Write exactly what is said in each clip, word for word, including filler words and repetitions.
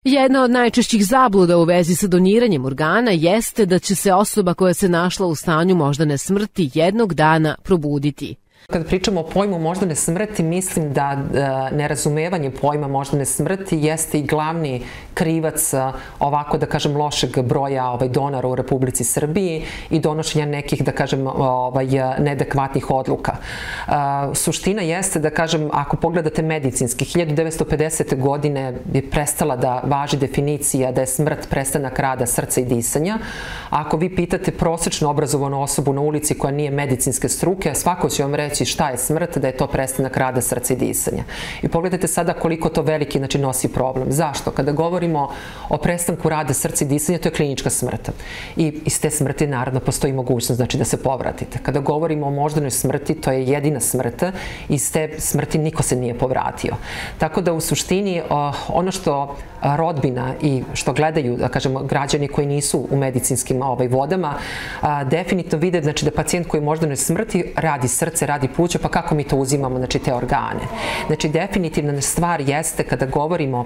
Jedna od najčešćih zabluda u vezi sa doniranjem organa jeste da će se osoba koja se našla u stanju moždane smrti jednog dana probuditi. Kada pričamo o pojmu moždane smrti, mislim da nerazumevanje pojma moždane smrti jeste i glavni krivac ovako, da kažem, lošeg broja donora u Republici Srbiji i donošenja nekih, da kažem, neadekvatnih odluka. Suština jeste, da kažem, ako pogledate medicinski, hiljadu devetsto pedesete. godine je prestala da važi definicija da je smrt prestanak rada srca i disanja. Ako vi pitate prosječno obrazovanu osobu na ulici koja nije medicinske struke, svako će vam reći šta je smrt, da je to prestanak rada srca i disanja. I pogledajte sada koliko to veliki, znači, nosi problem. Zašto? Kada govorimo o prestanku rada srca i disanja, to je klinička smrt. I iz te smrti, naravno, postoji mogućnost, znači, da se povratite. Kada govorimo o moždanoj smrti, to je jedina smrt. Iz te smrti niko se nije povratio. Tako da, u suštini, ono što rodbina i što gledaju, da kažemo, građani koji nisu u medicinskim vodama, definitivno vide, znači, da pacijent koji je u moždanoj smrti radi srce, radi pluća, pa kako mi to uzimamo, znači, te organe. Znači, definitivna stvar jeste kada govorimo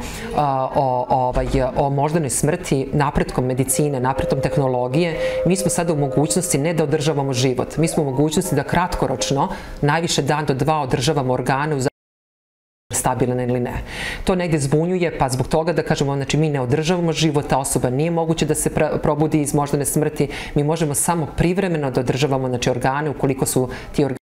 o moždanoj smrti, napretkom medicine, napretkom tehnologije, mi smo sada u mogućnosti ne da održavamo život, mi smo u mogućnosti da kratkoročno, najviše dan do dva, održavamo organe u stabilan ili ne. To negdje zbunjuje, pa zbog toga, da kažemo, znači, mi ne održavamo život, ta osoba nije moguće da se probudi iz moždane smrti, mi možemo samo privremeno da održavamo, znači, organe ukoliko su ti organe